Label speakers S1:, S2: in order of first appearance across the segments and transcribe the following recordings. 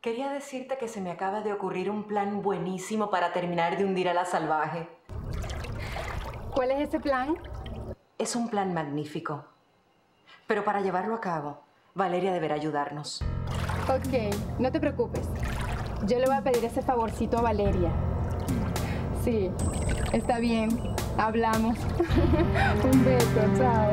S1: Quería decirte que se me acaba de ocurrir un plan buenísimo para terminar de hundir a la salvaje.
S2: ¿Cuál es ese plan?
S1: Es un plan magnífico. Pero para llevarlo a cabo, Valeria deberá ayudarnos.
S2: Ok, no te preocupes. Yo le voy a pedir ese favorcito a Valeria. Sí, está bien. Hablamos. Un beso, chao.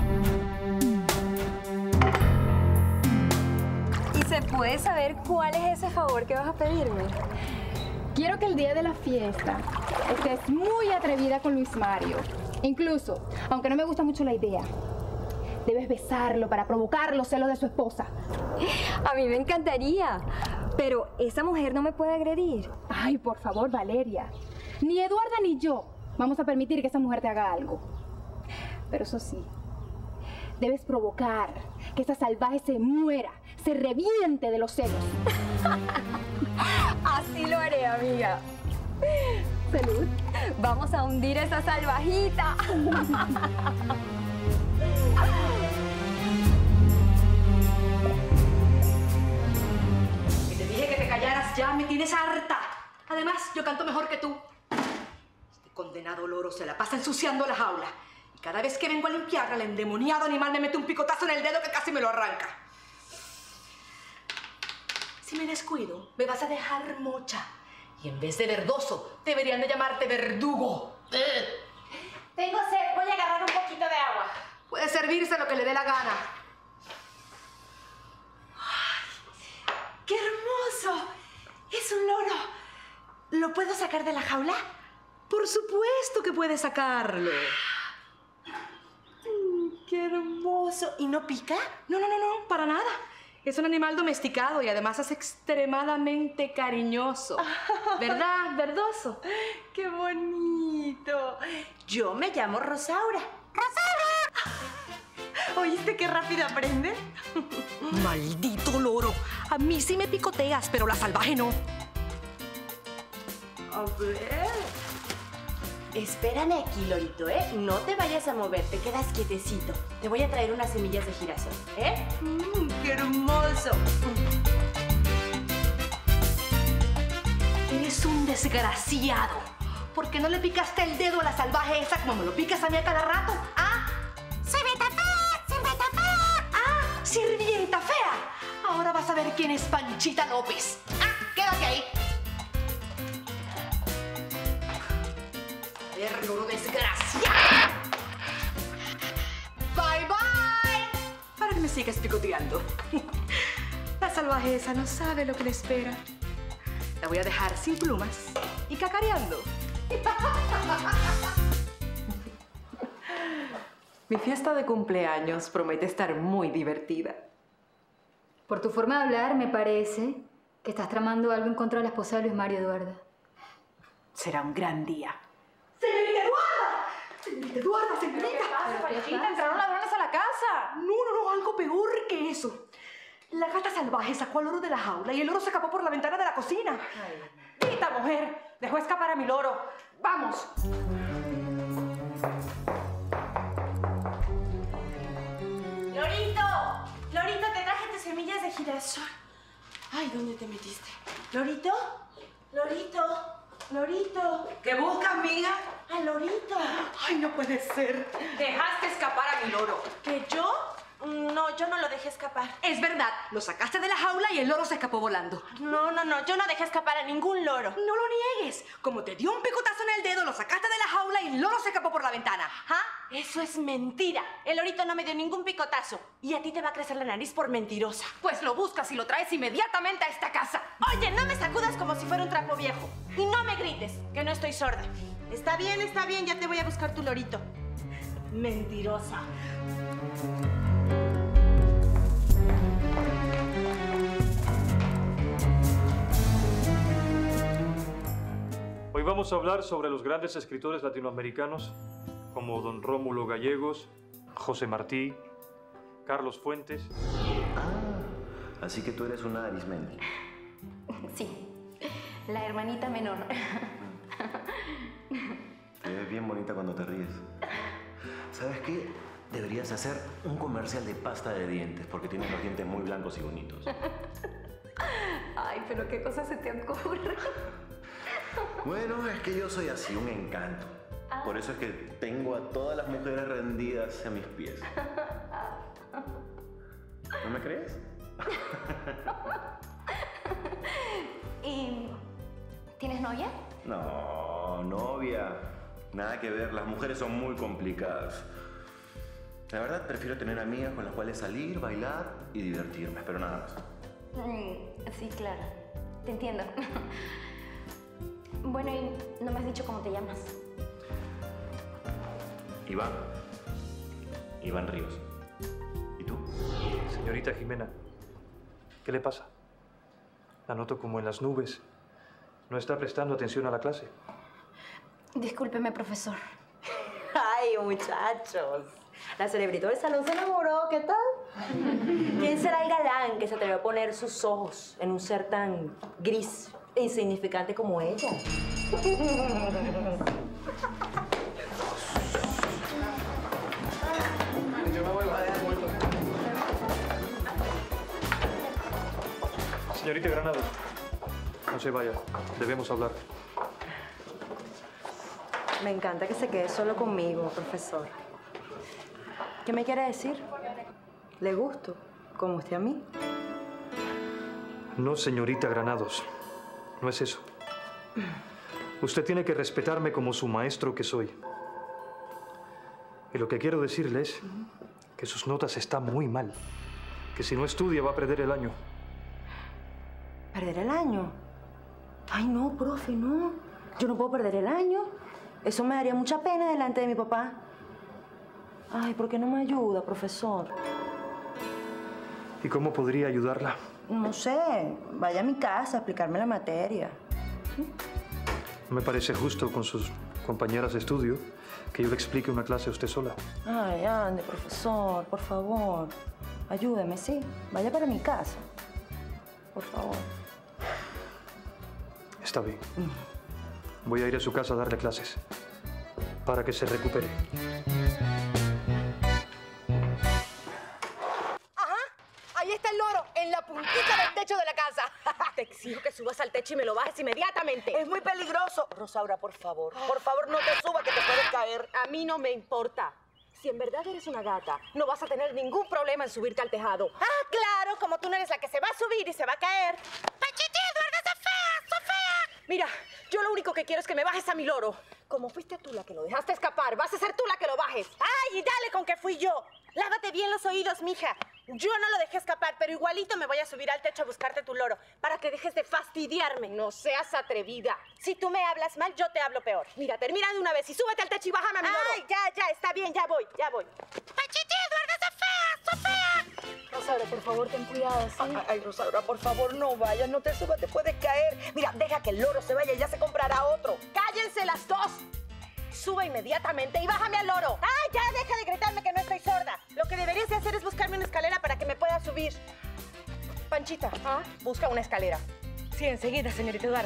S3: ¿Y se puede saber cuál es ese favor que vas a pedirme?
S2: Quiero que el día de la fiesta estés muy atrevida con Luis Mario. Incluso, aunque no me gusta mucho la idea, debes besarlo para provocar los celos de su esposa.
S3: A mí me encantaría, pero esa mujer no me puede agredir.
S2: Ay, por favor, Valeria. Ni Eduarda ni yo vamos a permitir que esa mujer te haga algo. Pero eso sí, debes provocar que esa salvaje se muera, se reviente de los celos.
S3: Así lo haré, amiga.
S2: Salud.
S3: Vamos a hundir a esa salvajita.
S4: Que te dije que te callaras ya, me tienes harta. Además, yo canto mejor que tú. Este condenado loro se la pasa ensuciando la jaula. Y cada vez que vengo a limpiarla, el endemoniado animal me mete un picotazo en el dedo que casi me lo arranca. Si me descuido, me vas a dejar mocha. Y en vez de verdoso, deberían de llamarte verdugo.
S5: Tengo sed, voy a agarrar un poquito de agua.
S4: Puede servirse lo que le dé la gana.
S5: ¡Ay! ¡Qué hermoso! Es un loro. ¿Lo puedo sacar de la jaula?
S4: Por supuesto que puedes sacarlo.
S5: ¡Qué hermoso! ¿Y no pica?
S4: No, para nada. Es un animal domesticado y además es extremadamente cariñoso. ¿Verdad, verdoso?
S5: ¡Qué bonito! Yo me llamo Rosaura. ¡Rosaura! ¿Oíste qué rápido aprende?
S4: ¡Maldito loro! A mí sí me picoteas, pero la salvaje no.
S5: A ver. Espérame aquí, lorito, ¿eh? No te vayas a mover, te quedas quietecito. Te voy a traer unas semillas de girasol, ¿eh? ¡Qué hermoso!
S4: Eres un desgraciado. ¿Por qué no le picaste el dedo a la salvaje esa como me lo picas a mí a cada rato? ¿Ah?
S5: ¡Sirvienta fea! ¡Sirvienta fea!
S4: ¡Ah! ¡Sirvienta fea! Ahora vas a ver quién es Panchita López. ¡Ah! ¡Quédate ahí! ¡Loro desgraciado! ¡Bye, bye! Para que me sigas picoteando. La salvaje esa no sabe lo que le espera. La voy a dejar sin plumas y cacareando. Mi fiesta de cumpleaños promete estar muy divertida.
S6: Por tu forma de hablar, me parece que estás tramando algo en contra de la esposa de Luis Mario, Eduarda.
S4: Será un gran día. ¡Señorita Eduarda! ¡Señorita Eduarda, señorita!
S5: ¿Qué pasa,
S4: Panchita, entraron ladrones a la casa. No, algo peor que eso. La gata salvaje sacó al loro de la jaula y el loro se escapó por la ventana de la cocina. ¡Quita, mujer! Dejó escapar a mi loro. ¡Vamos!
S5: ¡Lorito! ¡Lorito, te traje tus semillas de girasol! Ay, ¿dónde te metiste? ¿Lorito? ¡Lorito! ¡Lorito!
S4: ¿Qué buscas, amiga?
S5: ¡Ah, Lorito!
S4: ¡Ay, no puede ser! Dejaste escapar a mi loro.
S5: ¿Que yo? No, yo no lo dejé escapar.
S4: Es verdad, lo sacaste de la jaula y el loro se escapó volando.
S5: No, yo no dejé escapar a ningún loro.
S4: No lo niegues. Como te dio un picotazo en el dedo, lo sacaste de la jaula y el loro se escapó por la ventana.
S5: ¿Ah? Eso es mentira. El lorito no me dio ningún picotazo. Y a ti te va a crecer la nariz por mentirosa.
S4: Pues lo buscas y lo traes inmediatamente a esta casa.
S5: Oye, no me sacudas como si fuera un trapo viejo. Y no me grites, que no estoy sorda. Está bien, ya te voy a buscar tu lorito. Mentirosa.
S7: Hoy vamos a hablar sobre los grandes escritores latinoamericanos como don Rómulo Gallegos, José Martí, Carlos Fuentes.
S8: Ah, así que tú eres una Arismendi.
S6: Sí, la hermanita menor.
S8: Te ves bien bonita cuando te ríes. ¿Sabes qué? Deberías hacer un comercial de pasta de dientes porque tienes los dientes muy blancos y bonitos.
S1: Ay, pero qué cosa se te ocurre.
S8: Bueno, es que yo soy así, un encanto. Por eso es que tengo a todas las mujeres rendidas a mis pies. ¿No me crees?
S3: ¿Y tienes novia?
S8: No, novia. Nada que ver, las mujeres son muy complicadas. La verdad, prefiero tener amigas con las cuales salir, bailar y divertirme, pero nada más.
S3: Sí, claro. Te entiendo. Bueno, y no me has dicho cómo te llamas.
S8: Iván. Iván Ríos. ¿Y tú?
S7: Señorita Jimena, ¿qué le pasa? La noto como en las nubes. ¿No está prestando atención a la clase?
S3: Discúlpeme, profesor.
S5: Ay, muchachos. La cerebrito del salón se enamoró, ¿qué tal? ¿Quién será el galán que se atrevió a poner sus ojos en un ser tan gris e insignificante como ella?
S7: Señorita Granados, no se vaya. Debemos hablar.
S5: Me encanta que se quede solo conmigo, profesor. ¿Qué me quiere decir? ¿Le gusto? ¿Como usted a mí?
S7: No, señorita Granados. No es eso. Usted tiene que respetarme como su maestro que soy. Y lo que quiero decirle es que sus notas están muy mal. Que si no estudia va a perder el año.
S5: ¿Perder el año? Ay, no, profe, no. Yo no puedo perder el año. Eso me daría mucha pena delante de mi papá. Ay, ¿por qué no me ayuda, profesor?
S7: ¿Y cómo podría ayudarla?
S5: No sé. Vaya a mi casa a explicarme la materia.
S7: No me parece justo con sus compañeras de estudio que yo le explique una clase a usted sola.
S5: Ay, ande, profesor, por favor. Ayúdeme, sí. Vaya para mi casa. Por favor.
S7: Está bien. Voy a ir a su casa a darle clases. Para que se recupere.
S4: Ajá. Ahí está el loro, en la puntita del techo de la casa.
S5: Te exijo que subas al techo y me lo bajes inmediatamente.
S4: Es muy peligroso.
S5: Rosaura, por favor, no te subas que te puedes caer. A mí no me importa. Si en verdad eres una gata, no vas a tener ningún problema en subirte al tejado.
S4: Ah, claro, como tú no eres la que se va a subir y se va a caer. ¡Pachiti, Eduardo, Sofía!
S5: Mira, yo lo único que quiero es que me bajes a mi loro. Como fuiste tú la que lo dejaste escapar, vas a ser tú la que lo bajes.
S4: ¡Ay, y dale con que fui yo! Lávate bien los oídos, mija. Yo no lo dejé escapar, pero igualito me voy a subir al techo a buscarte tu loro para que dejes de fastidiarme.
S5: No seas atrevida.
S4: Si tú me hablas mal, yo te hablo peor.
S5: Mira, termina de una vez y súbete al techo y bájame a mi loro.
S4: ¡Ay, ya, está bien, ya voy. ¡Pachiti, Eduardo, Sofía!
S6: Rosaura, por favor, ten cuidado, ¿sí?
S5: Ay, Rosaura, por favor, no vayas, no te subas, te puedes caer. Mira, deja que el loro se vaya y ya se comprará otro.
S4: ¡Cállense las dos! Sube inmediatamente y bájame al loro. ¡Ay, ya, deja de gritarme que no estoy sorda! Lo que deberías de hacer es buscarme una escalera para que me pueda subir. Panchita, busca una escalera.
S5: Sí, enseguida, señorita Eduardo.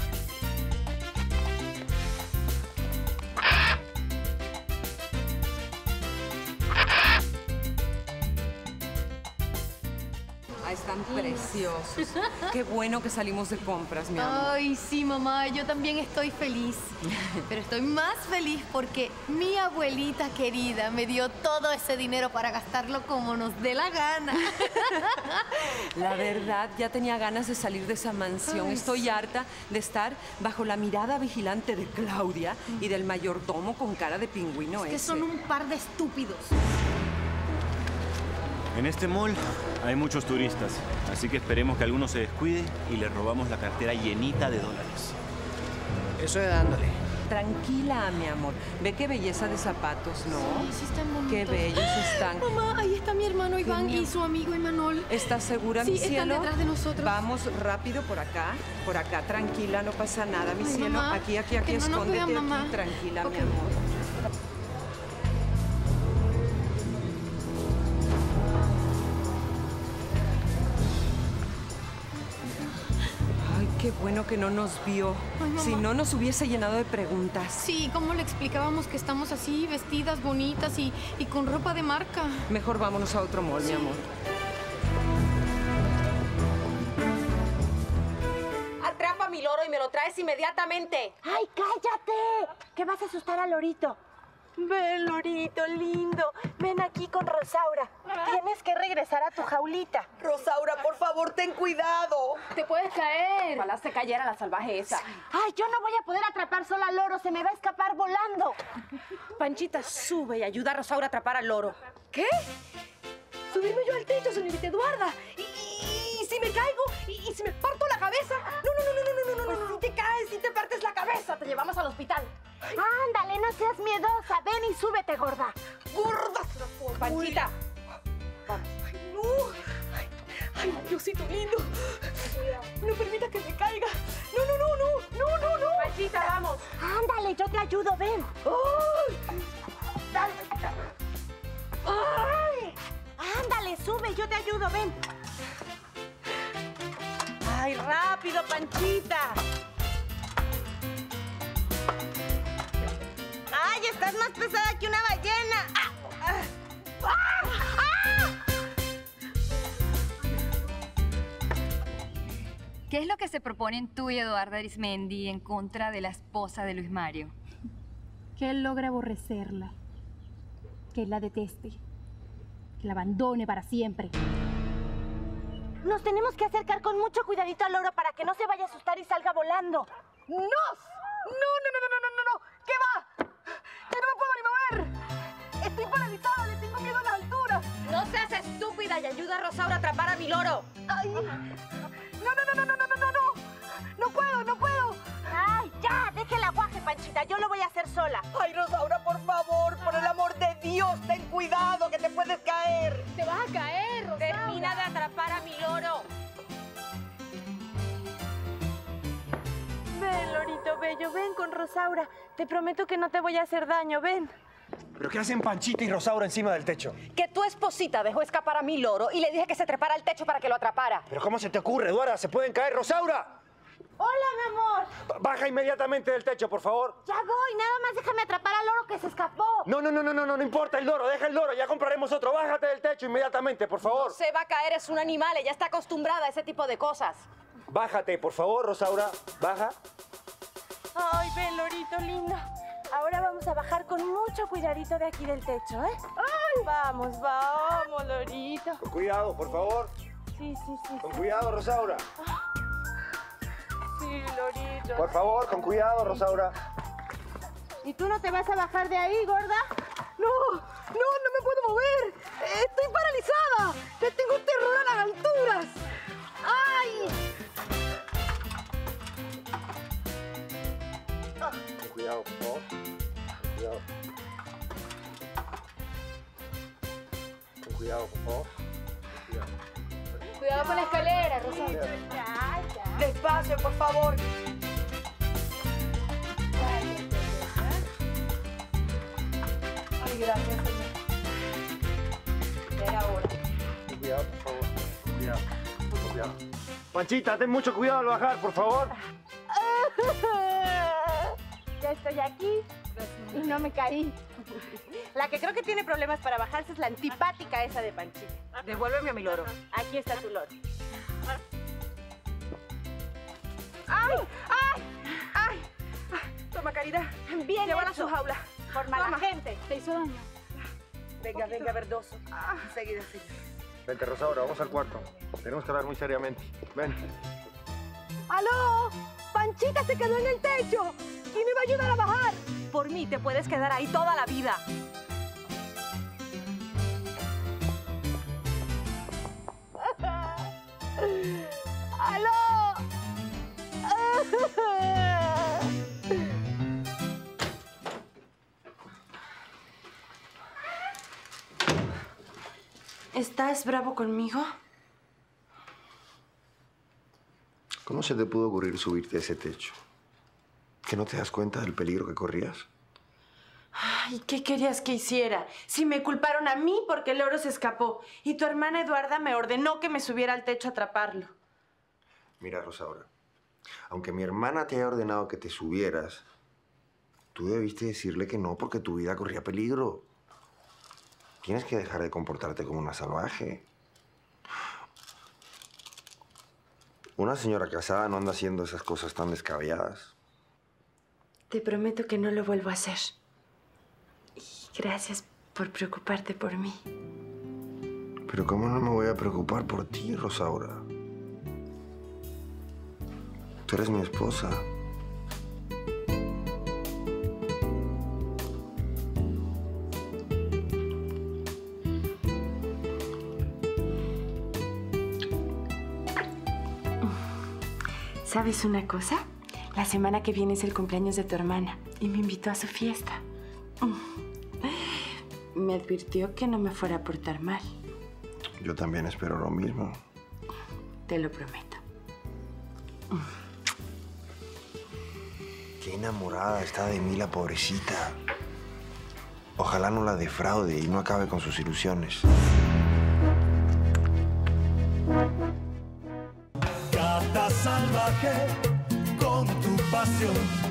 S9: Ah, están preciosos. Qué bueno que salimos de compras, mi amor.
S2: Ay, sí, mamá, yo también estoy feliz. Pero estoy más feliz porque mi abuelita querida me dio todo ese dinero para gastarlo como nos dé la gana.
S9: La verdad, ya tenía ganas de salir de esa mansión. Estoy harta de estar bajo la mirada vigilante de Claudia y del mayordomo con cara de pingüino
S2: Es que son un par de estúpidos.
S10: En este mall hay muchos turistas, así que esperemos que alguno se descuide y le robamos la cartera llenita de dólares.
S11: Eso es dándole.
S9: Tranquila, mi amor. Ve qué belleza de zapatos, ¿no?
S2: Sí, están bonitos.
S9: Qué bellos están.
S2: Mamá, ahí está mi hermano Iván y su amigo Imanol.
S9: ¿Estás segura, mi cielo?
S2: Sí, están detrás de nosotros.
S9: Vamos rápido por acá, tranquila, no pasa nada, mi cielo.
S2: Mamá,
S9: Aquí,
S2: que no nos
S9: escóndete
S2: vean,
S9: aquí,
S2: mamá.
S9: tranquila, mi
S2: Ok.
S9: amor. Ay, qué bueno que no nos vio.
S2: Ay, mamá.
S9: Si no, nos hubiese llenado de preguntas.
S2: Sí, ¿cómo le explicábamos que estamos así, vestidas, bonitas y con ropa de marca?
S9: Mejor vámonos a otro mall, mi amor.
S5: mi loro y me lo traes inmediatamente.
S12: ¡Ay, cállate! ¿Qué vas a asustar al lorito? Ven, lorito lindo. Ven aquí con Rosaura. Tienes que regresar a tu jaulita.
S5: Rosaura, por favor, ten cuidado.
S2: Te puedes caer. Ojalá se cayera la salvaje esa.
S12: ¡Ay, yo no voy a poder atrapar sola al loro! ¡Se me va a escapar volando!
S5: Panchita, sube y ayuda a Rosaura a atrapar al loro.
S4: ¿Qué? ¿Subirme yo al techo, señorita Eduarda? ¿Y si me caigo? ¿Y si me parto la cabeza? No.
S12: Pues si te caes, si te partes la cabeza, te llevamos al hospital. Ándale, no seas miedosa. Ven y súbete, gorda.
S4: ¡Gorda!
S5: Panchita.
S4: Vamos. ¡Ay, no! ¡Ay, Diosito lindo! No permita que me caiga. No.
S12: Panchita, vamos. Ándale, yo te ayudo, ven.
S4: ¡Ay!
S12: Dale, Panchita. ¡Ay! Ándale, sube, yo te ayudo, ven.
S5: ¡Ay, rápido, Panchita!
S12: ¡Ay, estás más pesada que una ballena!
S6: ¿Qué es lo que se proponen tú y Eduarda Arismendi en contra de la esposa de Luis Mario?
S2: Que él logre aborrecerla. Que él la deteste. Que la abandone para siempre.
S12: Nos tenemos que acercar con mucho cuidadito al loro para que no se vaya a asustar y salga volando.
S4: ¡No! ¿Qué va? ¡Yo no me puedo ni mover! Estoy paralizada, le tengo miedo a las alturas.
S5: No seas estúpida y ayuda a Rosaura a atrapar a mi loro.
S4: ¡Ay! ¡No puedo!
S12: ¡Ay, ya! Deje el aguaje, Panchita. Yo lo voy a hacer sola.
S5: Ay, Rosaura, por favor, por el amor de Dios, ten cuidado, que te puedes caer.
S2: ¡Te vas a caer, Rosaura!
S5: Termina de atrapar a mi loro.
S12: Ven, lorito bello, ven con Rosaura. Te prometo que no te voy a hacer daño, ven.
S11: ¿Pero qué hacen Panchita y Rosaura encima del techo?
S5: Que tu esposita dejó escapar a mi loro y le dije que se trepara al techo para que lo atrapara.
S11: ¿Pero cómo se te ocurre, Eduarda? ¡Se pueden caer! ¡Rosaura!
S12: ¡Hola, mi amor!
S11: Baja inmediatamente del techo, por favor.
S12: Ya voy, nada más déjame atrapar al loro que se escapó.
S11: No importa el loro, deja el loro, ya compraremos otro. Bájate del techo inmediatamente, por favor.
S5: No se va a caer, es un animal, ella está acostumbrada a ese tipo de cosas.
S11: Bájate, por favor, Rosaura. Baja.
S12: Ay, ven, lorito lindo. Ahora vamos a bajar con mucho cuidadito de aquí del techo, ¿eh? ¡Ay! Vamos, lorito.
S11: Con cuidado, por favor.
S12: Sí.
S11: Con cuidado, Rosaura.
S12: Sí, lorito.
S11: Por favor, con cuidado, Rosaura.
S12: ¿Y tú no te vas a bajar de ahí, gorda?
S4: No me puedo mover. Estoy paralizada. Le tengo terror a las alturas. ¡Ay!
S11: Con cuidado, por favor. Con cuidado. Con cuidado, por favor. Con cuidado.
S2: Cuidado con la escalera, Rosaura.
S12: Ya.
S5: Despacio, por favor. Ay, gracias, señor. Ya era hora.
S11: Con cuidado, por favor. Con cuidado. Con cuidado. Panchita, ten mucho cuidado al bajar, por favor.
S12: Ya estoy aquí y no me caí. La que creo que tiene problemas para bajarse es la antipática esa de Panchita.
S5: Devuélveme a mi loro.
S12: Aquí está tu loro. ¡Ay!
S4: Toma, Caridad.
S12: Bien
S4: Llévala a
S12: hecho.
S4: su jaula.
S12: Por mala
S4: Toma.
S12: gente.
S2: ¿Te hizo daño?
S5: Venga, verdoso. Enseguida.
S11: Vente, Rosaura, vamos al cuarto. Tenemos que hablar muy seriamente. Ven.
S4: ¡Aló! ¡Panchita se quedó en el techo! ¿Quién me va a ayudar a bajar?
S5: Por mí te puedes quedar ahí toda la vida.
S4: ¡Aló!
S12: ¿Estás bravo conmigo?
S13: ¿Cómo se te pudo ocurrir subirte a ese techo? ¿Que no te das cuenta del peligro que corrías?
S12: Ay, ¿qué querías que hiciera? Si me culparon a mí porque el loro se escapó y tu hermana Eduarda me ordenó que me subiera al techo a atraparlo.
S13: Mira, Rosaura, aunque mi hermana te haya ordenado que te subieras, tú debiste decirle que no porque tu vida corría peligro. Tienes que dejar de comportarte como una salvaje. Una señora casada no anda haciendo esas cosas tan descabelladas.
S12: Te prometo que no lo vuelvo a hacer. Y gracias por preocuparte por mí.
S13: Pero ¿cómo no me voy a preocupar por ti, Rosaura? Tú eres mi esposa.
S12: ¿Sabes una cosa? La semana que viene es el cumpleaños de tu hermana y me invitó a su fiesta. Me advirtió que no me fuera a portar mal.
S13: Yo también espero lo mismo.
S12: Te lo prometo.
S13: Qué enamorada está de mí la pobrecita. Ojalá no la defraude y no acabe con sus ilusiones.
S14: Gata salvaje con tu pasión.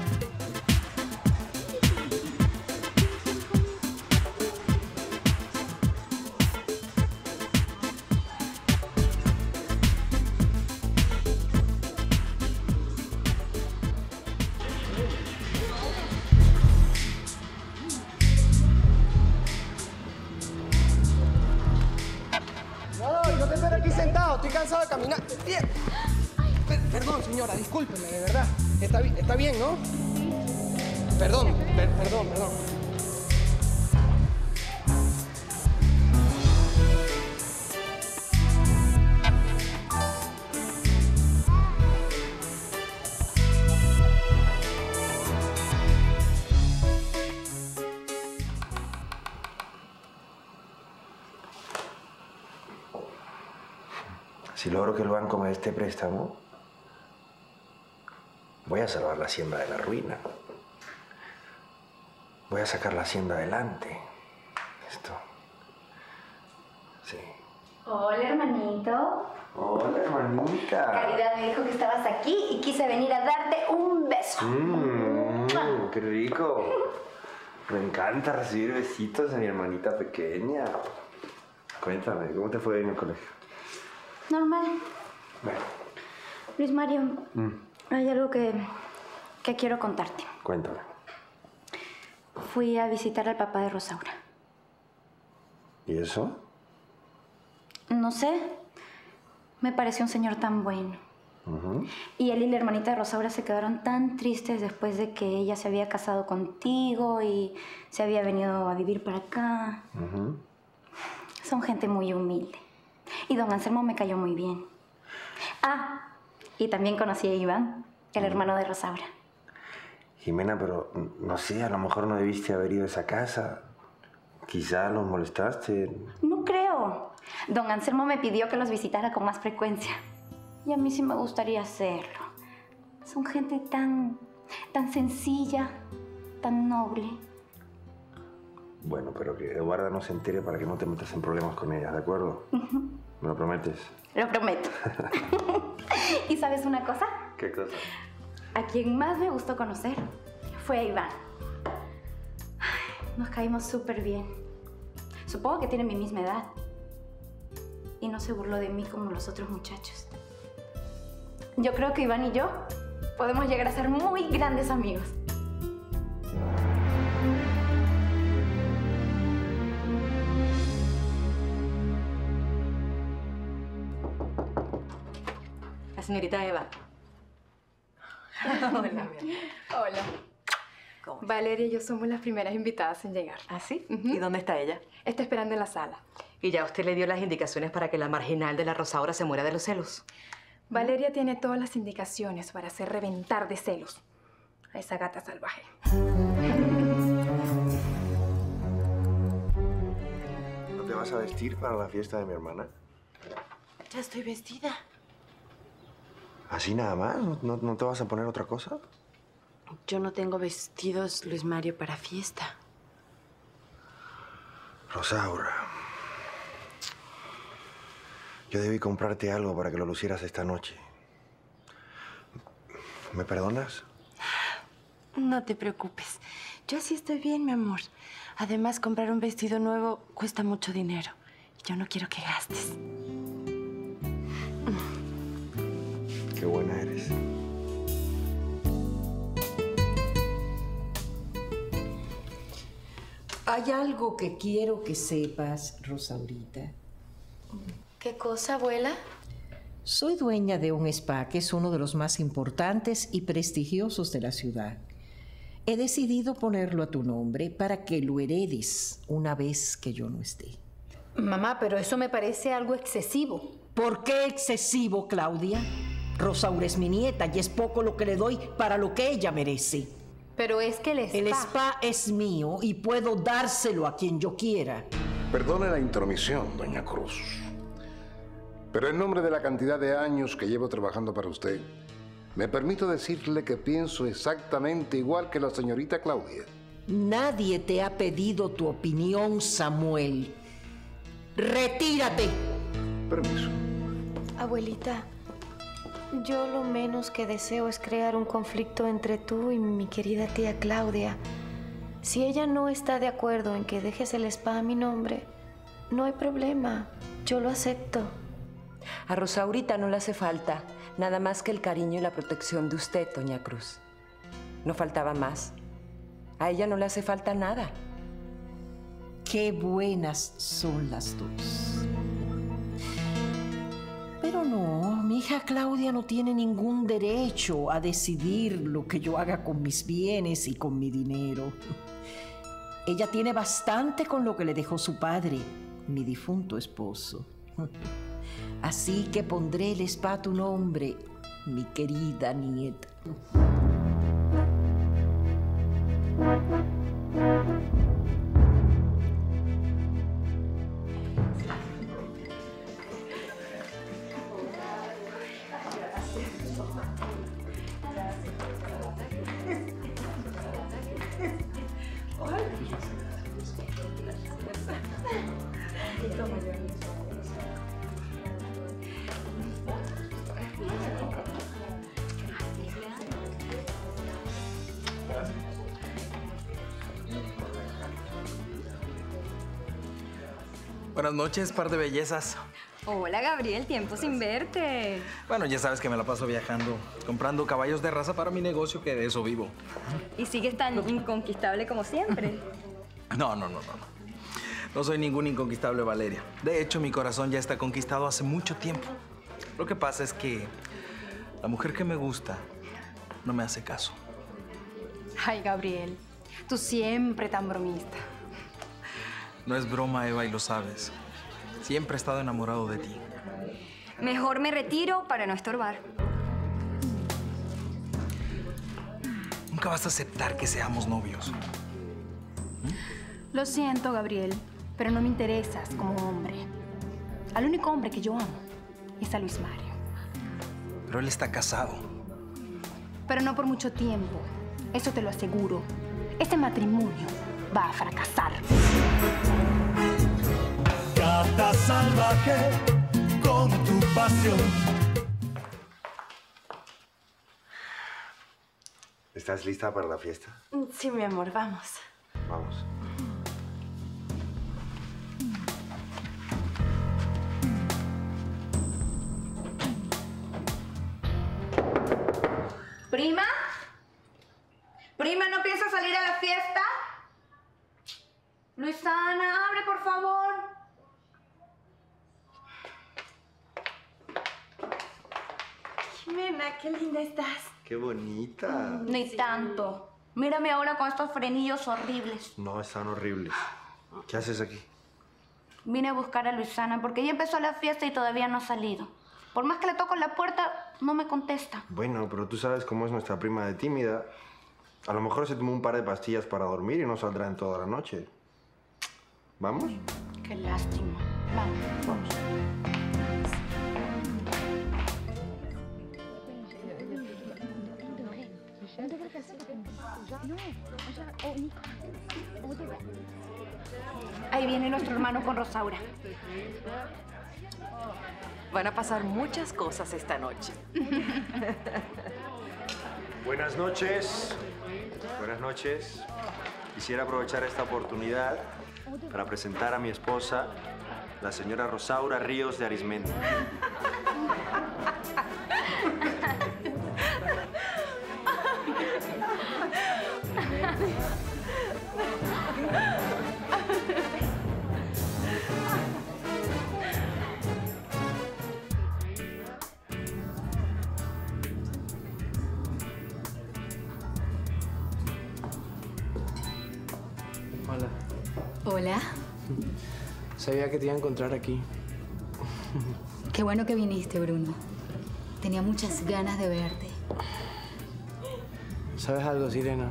S15: No te espero aquí sentado, estoy cansado de caminar. Bien. Perdón, señora, discúlpeme, de verdad. Está bien, ¿no? Perdón.
S13: Si logro que el banco me dé este préstamo, voy a salvar la hacienda de la ruina. Voy a sacar la hacienda adelante. Esto. Sí.
S16: Hola, hermanito.
S13: Hola, hermanita.
S16: Caridad me dijo que estabas aquí y quise venir a darte un beso.
S13: Qué rico. Me encanta recibir besitos de mi hermanita pequeña. Cuéntame, ¿cómo te fue en el colegio?
S16: Normal.
S13: Bueno.
S16: Luis Mario, hay algo que quiero contarte.
S13: Cuéntame.
S16: Fui a visitar al papá de Rosaura.
S13: ¿Y eso?
S16: No sé. Me pareció un señor tan bueno. Y él y la hermanita de Rosaura se quedaron tan tristes después de que ella se había casado contigo y se había venido a vivir para acá. Son gente muy humilde. Y don Anselmo me cayó muy bien. Ah, y también conocí a Iván, el hermano de Rosaura.
S13: Jimena, pero no sé, a lo mejor no debiste haber ido a esa casa. Quizá los molestaste.
S16: No creo. Don Anselmo me pidió que los visitara con más frecuencia. Y a mí sí me gustaría hacerlo. Son gente tan sencilla, tan noble.
S13: Bueno, pero que Eduarda no se entere para que no te metas en problemas con ella, ¿de acuerdo? ¿Me lo prometes?
S16: Lo prometo. ¿Y sabes una cosa?
S13: ¿Qué cosa?
S16: A quien más me gustó conocer fue a Iván. Ay, nos caímos súper bien. Supongo que tiene mi misma edad. Y no se burló de mí como los otros muchachos. Yo creo que Iván y yo podemos llegar a ser muy grandes amigos.
S1: La señorita Eva.
S2: Hola, mi amor. Hola. Valeria y yo somos las primeras invitadas en llegar.
S1: ¿Ah, sí? ¿Y dónde está ella?
S2: Está esperando en la sala.
S1: ¿Y ya usted le dio las indicaciones para que la marginal de la Rosaura se muera de los celos?
S2: Valeria tiene todas las indicaciones para hacer reventar de celos a esa gata salvaje.
S13: ¿No te vas a vestir para la fiesta de mi hermana?
S12: Ya estoy vestida.
S13: ¿Así nada más? ¿No te vas a poner otra cosa?
S12: Yo no tengo vestidos, Luis Mario, para fiesta.
S13: Rosaura. Yo debí comprarte algo para que lo lucieras esta noche. ¿Me perdonas?
S12: No te preocupes. Yo así estoy bien, mi amor. Además, comprar un vestido nuevo cuesta mucho dinero. Y yo no quiero que gastes.
S13: Qué
S17: Hay algo que quiero que sepas, Rosaurita.
S16: ¿Qué cosa, abuela?
S17: Soy dueña de un spa que es uno de los más importantes y prestigiosos de la ciudad. He decidido ponerlo a tu nombre para que lo heredes una vez que yo no esté.
S2: Mamá, pero eso me parece algo excesivo.
S17: ¿Por qué excesivo, Claudia? Rosaura es mi nieta y es poco lo que le doy para lo que ella merece.
S2: Pero es que
S17: el spa es mío y puedo dárselo a quien yo quiera.
S18: Perdone la intromisión, doña Cruz. Pero en nombre de la cantidad de años que llevo trabajando para usted, me permito decirle que pienso exactamente igual que la señorita Claudia.
S17: Nadie te ha pedido tu opinión, Samuel. ¡Retírate!
S18: Permiso.
S16: Abuelita, yo lo menos que deseo es crear un conflicto entre tú y mi querida tía Claudia. Si ella no está de acuerdo en que dejes el spa a mi nombre, no hay problema. Yo lo acepto.
S9: A Rosaurita no le hace falta nada más que el cariño y la protección de usted, doña Cruz. No faltaba más. A ella no le hace falta nada.
S17: Qué buenas son las dos. Pero no, mi hija Claudia no tiene ningún derecho a decidir lo que yo haga con mis bienes y con mi dinero. Ella tiene bastante con lo que le dejó su padre, mi difunto esposo. Así que pondré el spa a tu nombre, mi querida nieta.
S19: Buenas noches, par de bellezas.
S3: Hola, Gabriel, tiempo sin verte.
S19: Bueno, ya sabes que me la paso viajando, comprando caballos de raza para mi negocio, que de eso vivo.
S3: ¿Y sigues tan inconquistable como siempre?
S19: No. No soy ningún inconquistable, Valeria. De hecho, mi corazón ya está conquistado hace mucho tiempo. Lo que pasa es que la mujer que me gusta no me hace caso.
S2: Ay, Gabriel, tú siempre tan bromista.
S19: No es broma, Eva, y lo sabes. Siempre he estado enamorado de ti.
S3: Mejor me retiro para no estorbar.
S19: Nunca vas a aceptar que seamos novios.
S2: Lo siento, Gabriel, pero no me interesas como hombre. Al único hombre que yo amo es a Luis Mario.
S19: Pero él está casado.
S2: Pero no por mucho tiempo. Eso te lo aseguro. Este matrimonio va a fracasar.
S14: Gata salvaje con tu pasión.
S13: ¿Estás lista para la fiesta?
S16: Sí, mi amor, vamos.
S13: Vamos.
S12: ¿Prima? ¿Prima, no piensas salir a la fiesta? Luisana, abre, por favor.
S16: Jimena, qué linda estás.
S13: ¡Qué bonita!
S12: Ni tanto. Mírame ahora con estos frenillos horribles.
S13: No, están horribles. ¿Qué haces aquí?
S12: Vine a buscar a Luisana porque ella empezó la fiesta y todavía no ha salido. Por más que le toco la puerta, no me contesta.
S13: Bueno, pero tú sabes cómo es nuestra prima de tímida. A lo mejor se tomó un par de pastillas para dormir y no saldrá en toda la noche. ¿Vamos?
S12: Qué lástima. Vamos. Ahí viene nuestro hermano con Rosaura.
S1: Van a pasar muchas cosas esta noche.
S13: Buenas noches. Buenas noches. Quisiera aprovechar esta oportunidad para presentar a mi esposa, la señora Rosaura Ríos de Arismendi.
S6: Hola.
S15: Sabía que te iba a encontrar aquí.
S6: Qué bueno que viniste, Bruno. Tenía muchas ganas de verte.
S15: ¿Sabes algo, Sirena?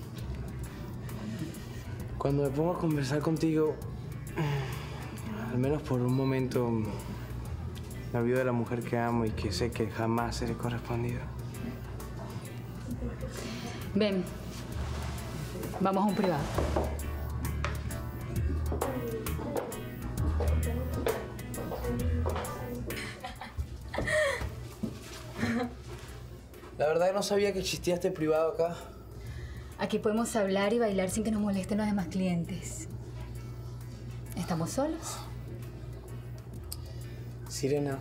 S15: Cuando me pongo a conversar contigo, al menos por un momento, me olvido de la mujer que amo y que sé que jamás seré correspondido.
S6: Ven. Vamos a un privado.
S15: La verdad que no sabía que existía este privado acá.
S6: Aquí podemos hablar y bailar sin que nos molesten los demás clientes. ¿Estamos solos?
S15: Sirena,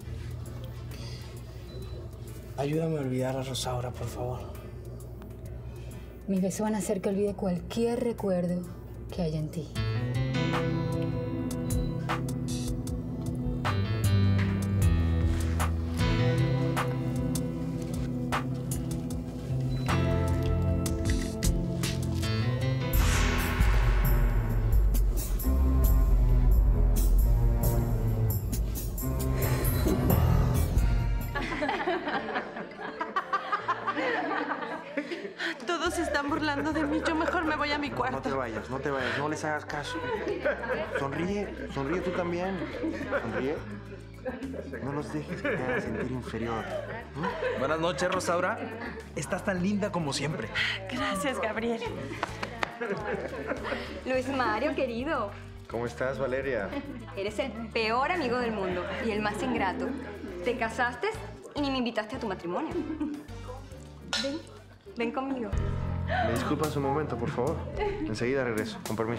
S15: ayúdame a olvidar a Rosaura, por favor.
S6: Mis besos van a hacer que olvide cualquier recuerdo que haya en ti.
S12: Todos se están burlando de mí. Yo mejor me voy a mi cuarto.
S13: No te vayas, no les hagas caso. Sonríe tú también. Sonríe. No los dejes que te hagan sentir inferior.
S19: Buenas noches, Rosaura. Estás tan linda como siempre.
S12: Gracias, Gabriel.
S3: Luis Mario, querido.
S13: ¿Cómo estás, Valeria?
S3: Eres el peor amigo del mundo y el más ingrato. Te casaste y ni me invitaste a tu matrimonio. Ven conmigo.
S13: ¿Me disculpas un momento, por favor? Enseguida regreso, con permiso.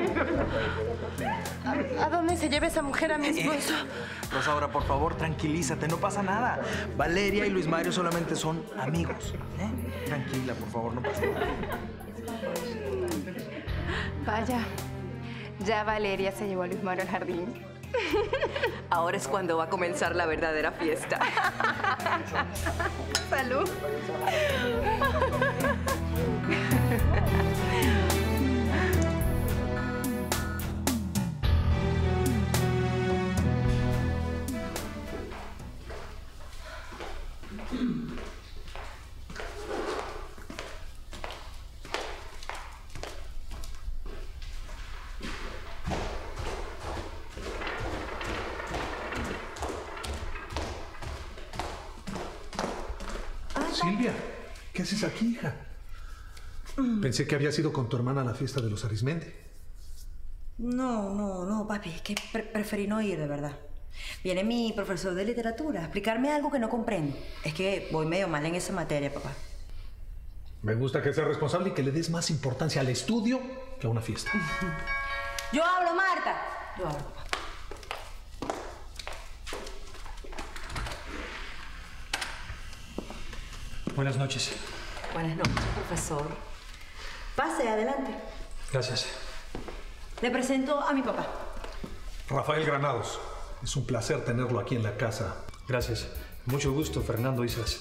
S12: ¿A dónde se lleva esa mujer a mi esposo?
S19: Rosaura, por favor, tranquilízate, no pasa nada. Valeria y Luis Mario solamente son amigos. Tranquila, por favor, no pasa nada.
S2: Vaya, ya Valeria se llevó a Luis Mario al jardín.
S5: Ahora es cuando va a comenzar la verdadera fiesta.
S2: ¡Salud!
S20: Silvia, ¿qué haces aquí, hija? Pensé que habías ido con tu hermana a la fiesta de los Arismendi.
S5: No, papi, es que preferí no ir, de verdad. Viene mi profesor de literatura a explicarme algo que no comprendo. Es que voy medio mal en esa materia, papá.
S20: Me gusta que seas responsable y que le des más importancia al estudio que a una fiesta.
S5: Yo hablo, Marta. Yo hablo, papá.
S7: Buenas noches.
S5: Buenas noches, profesor. Pase, adelante.
S7: Gracias.
S5: Le presento a mi papá.
S20: Rafael Granados. Es un placer tenerlo aquí en la casa.
S7: Gracias. Mucho gusto, Fernando Islas.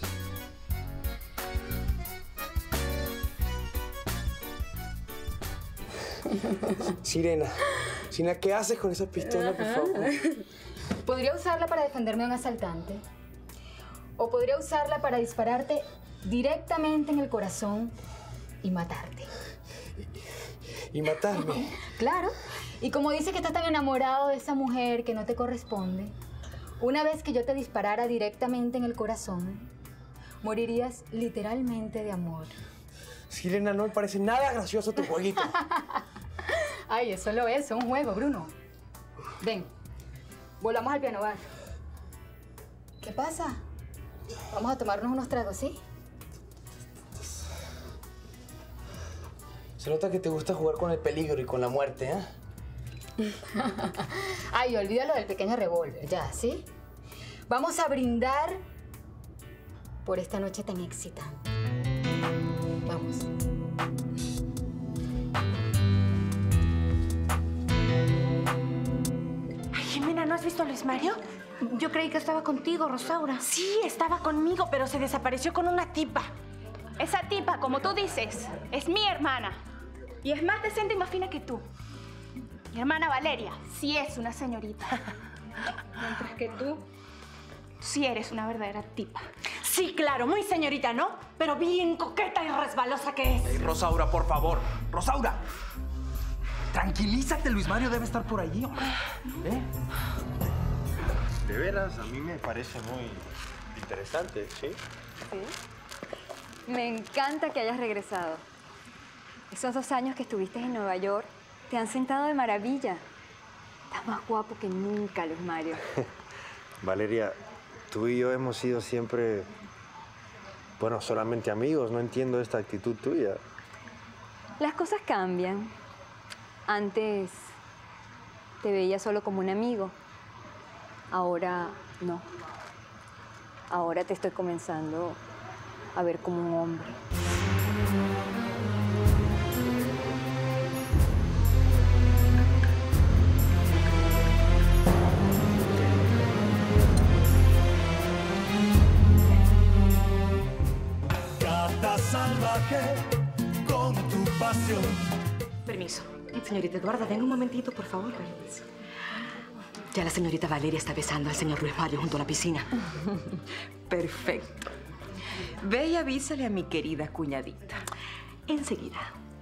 S15: Sirena, ¿qué haces con esa pistola, por favor?
S6: Podría usarla para defenderme de un asaltante. O podría usarla para dispararte directamente en el corazón y matarte.
S15: ¿Y matarme?
S6: Claro. Y como dices que estás tan enamorado de esa mujer que no te corresponde, una vez que yo te disparara directamente en el corazón, morirías literalmente de amor.
S15: Sirena, no me parece nada gracioso tu jueguito.
S6: Ay, eso lo es un juego, Bruno. Ven, volvamos al piano bar. ¿Qué pasa? Vamos a tomarnos unos tragos, ¿sí?
S15: Se nota que te gusta jugar con el peligro y con la muerte, ¿eh?
S6: Ay, olvídalo del pequeño revólver, ya, ¿sí? Vamos a brindar por esta noche tan excitante. Vamos.
S12: Ay, Jimena, ¿no has visto a Luis Mario?
S2: Yo creí que estaba contigo, Rosaura.
S12: Sí, estaba conmigo, pero se desapareció con una tipa.
S2: Esa tipa, como tú dices, es mi hermana. Y es más decente y más fina que tú. Mi hermana Valeria sí es una señorita. Mientras que tú sí eres una verdadera tipa.
S4: Sí, claro, muy señorita, ¿no? Pero bien coqueta y resbalosa que es.
S19: Hey, Rosaura, por favor. ¡Rosaura! Tranquilízate, Luis Mario debe estar por allí, hombre. ¿Eh?
S13: De veras, a mí me parece muy interesante, ¿sí?
S3: Me encanta que hayas regresado. Esos 2 años que estuviste en Nueva York te han sentado de maravilla. Estás más guapo que nunca, Luis Mario.
S13: Valeria, tú y yo hemos sido siempre, bueno, solamente amigos. No entiendo esta actitud tuya.
S3: Las cosas cambian. Antes te veía solo como un amigo. Ahora no. Ahora te estoy comenzando a ver como un hombre.
S14: Gata salvaje con tu pasión.
S4: Permiso. Señorita Eduarda, venga un momentito, por favor. Permiso. Ya la señorita Valeria está besando al señor Luis Mario junto a la piscina.
S1: Perfecto. Ve y avísale a mi querida cuñadita.
S4: Enseguida.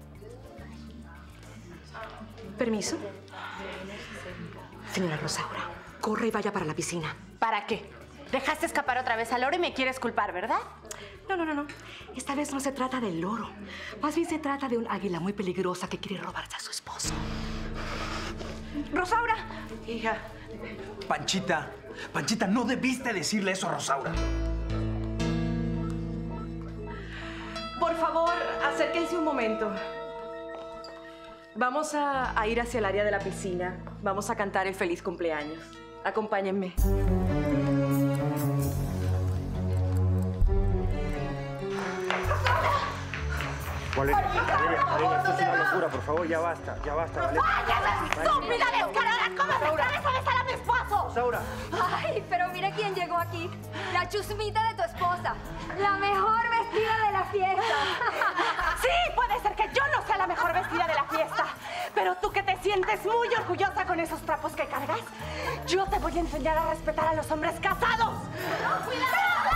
S4: Permiso. Señora Rosaura, corre y vaya para la piscina.
S12: ¿Para qué? Dejaste escapar otra vez al loro y me quieres culpar, ¿verdad?
S4: No. Esta vez no se trata del loro. Más bien se trata de un águila muy peligrosa que quiere robarse a su esposo. ¡Rosaura!
S19: Hija. Panchita, no debiste decirle eso a Rosaura.
S4: Por favor, acérquense un momento. Vamos a ir hacia el área de la piscina. Vamos a cantar el feliz cumpleaños. Acompáñenme.
S13: Valeria, esto es una locura, por favor, ya basta, Valeria.
S12: ¡Ay, esa estúpida descarada! ¿Cómo te atreves a besar a mi esposo?
S13: Rosaura.
S3: Ay, pero mira quién llegó aquí. La chusmita de tu esposa. La mejor vestida de la fiesta.
S12: Sí, puede ser que yo no sea la mejor vestida de la fiesta. Pero tú que te sientes muy orgullosa con esos trapos que cargas, yo te voy a enseñar a respetar a los hombres casados. ¡Cuidado!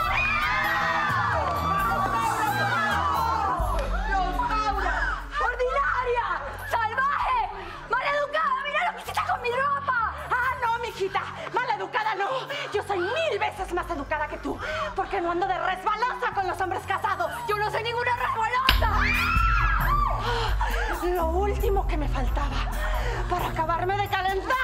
S12: Maleducada no, yo soy 1000 veces más educada que tú, porque no ando de resbalosa con los hombres casados.
S3: Yo no soy ninguna resbalosa.
S12: Lo último que me faltaba para acabarme de calentar.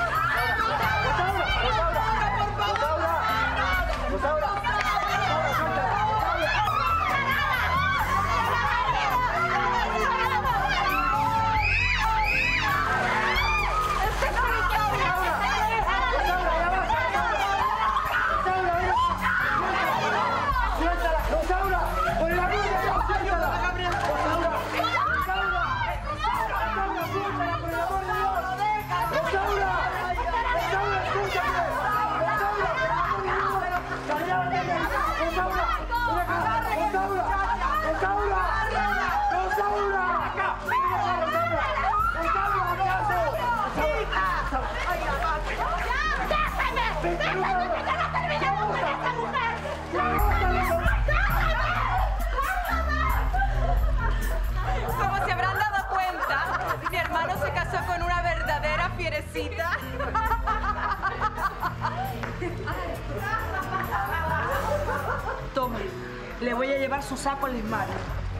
S9: Como se habrán dado cuenta, mi hermano se casó con una verdadera fierecita.
S4: Toma, le voy a llevar su saco al Luis Mario.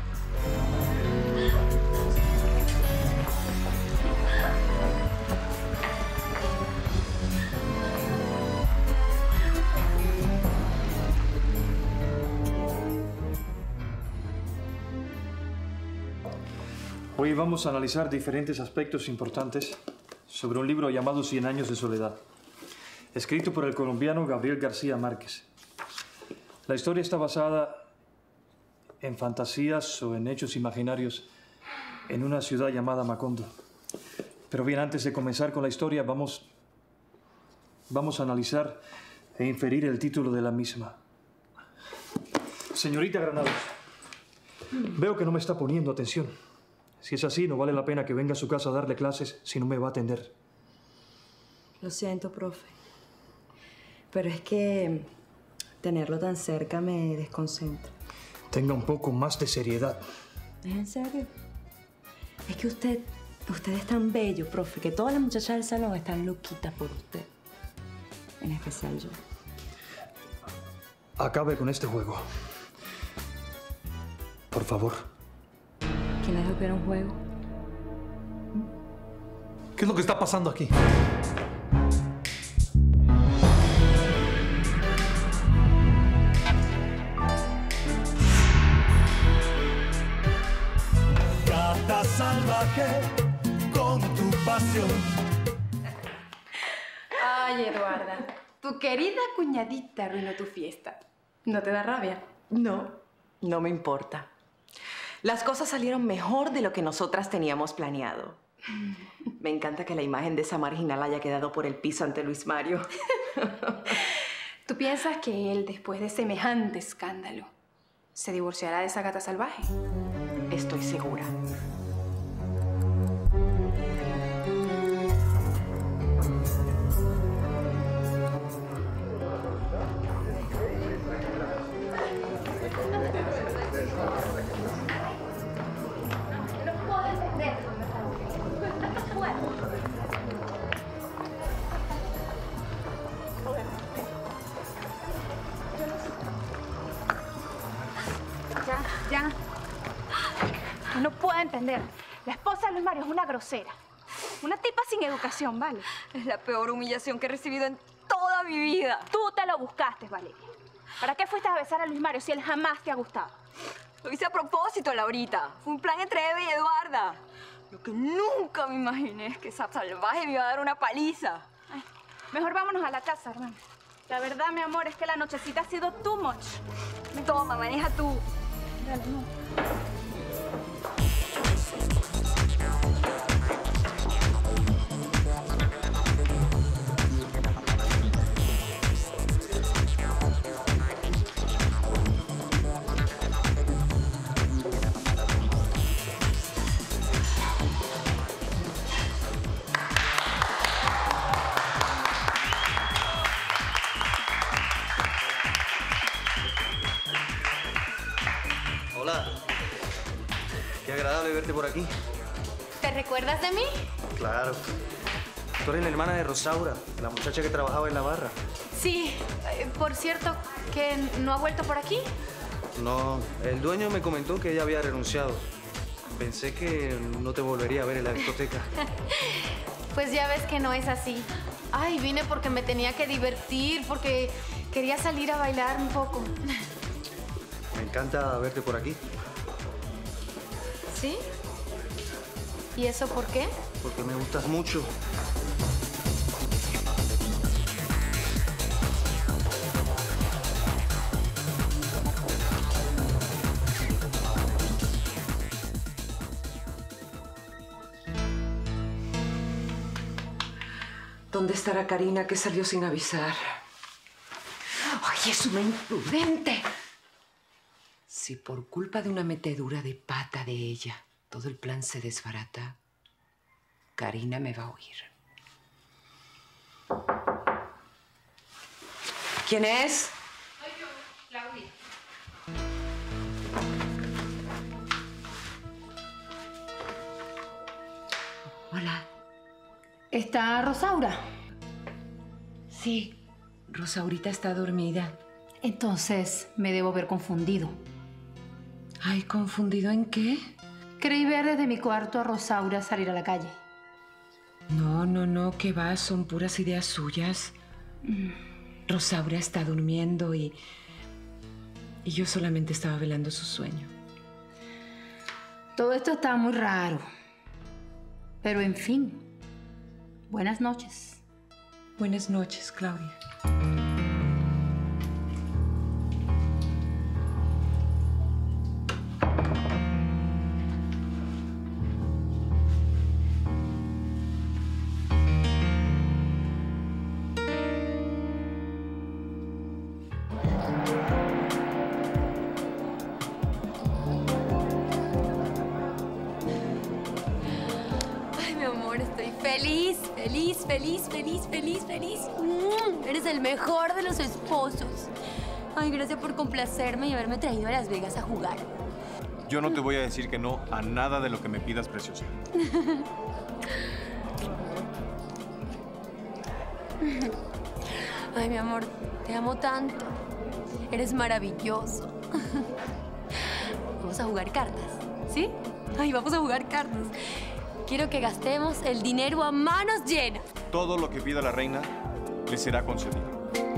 S7: Hoy vamos a analizar diferentes aspectos importantes sobre un libro llamado 100 años de soledad, escrito por el colombiano Gabriel García Márquez. La historia está basada en fantasías o en hechos imaginarios en una ciudad llamada Macondo. Pero bien, antes de comenzar con la historia, vamos a analizar e inferir el título de la misma. Señorita Granados, veo que no me está poniendo atención. Si es así, no vale la pena que venga a su casa a darle clases si no me va a atender.
S5: Lo siento, profe. Pero es que tenerlo tan cerca me desconcentra.
S7: Tenga un poco más de seriedad.
S5: ¿Es en serio? Es que usted es tan bello, profe, que todas las muchachas del salón están loquitas por usted. En especial yo.
S7: Acabe con este juego. Por favor.
S5: ¿Quién le dijo que era un juego?
S20: ¿Qué es lo que está pasando aquí?
S14: Gata salvaje con tu pasión.
S2: Ay, Eduarda, tu querida cuñadita arruinó tu fiesta. ¿No te da rabia?
S1: No, no me importa. Las cosas salieron mejor de lo que nosotras teníamos planeado. Me encanta que la imagen de esa marginal haya quedado por el piso ante Luis Mario.
S2: ¿Tú piensas que él, después de semejante escándalo, se divorciará de esa gata salvaje?
S1: Estoy segura.
S2: Ya. No puedo entender. La esposa de Luis Mario es una grosera. Una tipa sin educación, ¿vale?
S3: Es la peor humillación que he recibido en toda mi vida.
S2: Tú te lo buscaste, Valeria. ¿Para qué fuiste a besar a Luis Mario si él jamás te ha gustado?
S3: Lo hice a propósito, Laurita. Fue un plan entre Eva y Eduarda. Lo que nunca me imaginé es que esa salvaje me iba a dar una paliza.
S2: Ay, mejor vámonos a la casa, hermana. La verdad, mi amor, es que la nochecita ha sido too much.
S3: Toma, maneja tú.
S2: Dale, no.
S21: Hola. Qué agradable verte por aquí.
S2: ¿Te recuerdas de mí?
S21: Claro. Tú eres la hermana de Rosaura, la muchacha que trabajaba en la barra.
S2: Sí. Por cierto, ¿que no ha vuelto por aquí?
S21: No, el dueño me comentó que ella había renunciado. Pensé que no te volvería a ver en la discoteca.
S2: Pues ya ves que no es así. Ay, vine porque me tenía que divertir, porque quería salir a bailar un poco.
S21: Me encanta verte por aquí.
S2: ¿Sí? ¿Y eso por qué?
S21: Porque me gustas mucho.
S1: ¿Dónde estará Karina que salió sin avisar? ¡Ay, es una imprudente! Si por culpa de una metedura de pata de ella todo el plan se desbarata, Karina me va a oír. ¿Quién es?
S2: Soy yo, Claudia.
S1: Hola.
S2: ¿Está Rosaura?
S1: Sí, Rosaurita está dormida.
S2: Entonces me debo ver confundido.
S1: Ay, ¿confundido en qué?
S2: Creí ver desde mi cuarto a Rosaura salir a la calle.
S1: No, que va, son puras ideas suyas. Rosaura está durmiendo y yo solamente estaba velando su sueño.
S2: Todo esto está muy raro. Pero en fin, buenas noches.
S1: Buenas noches, Claudia.
S8: feliz, feliz, feliz, feliz, feliz, feliz. Eres el mejor de los esposos. Ay, gracias por complacerme y haberme traído a Las Vegas a jugar.
S10: Yo no te voy a decir que no a nada de lo que me pidas, preciosa.
S8: Ay, mi amor, te amo tanto. Eres maravilloso. Vamos a jugar cartas, ¿sí? Ay, vamos a jugar cartas. Quiero que gastemos el dinero a manos llenas.
S10: Todo lo que pida la reina le será concedido.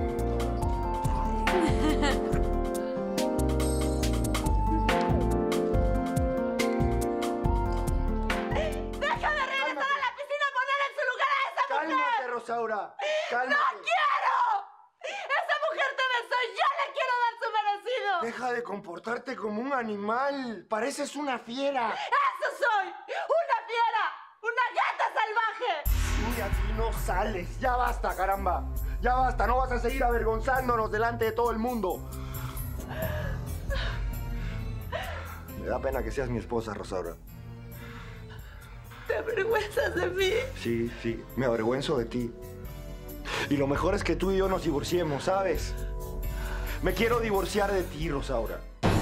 S11: Rosaura, cálmate.
S12: ¡No quiero! ¡Esa mujer te besó! ¡Yo le quiero dar su merecido!
S11: Deja de comportarte como un animal. Pareces una fiera.
S12: ¡Eso soy! ¡Una fiera! ¡Una gata salvaje!
S11: Y aquí no sales. Ya basta, caramba. Ya basta. No vas a seguir avergonzándonos delante de todo el mundo. Me da pena que seas mi esposa, Rosaura.
S12: ¿Te avergüenzas de mí?
S11: Sí, sí, me avergüenzo de ti. Y lo mejor es que tú y yo nos divorciemos, ¿sabes? Me quiero divorciar de ti, Rosaura.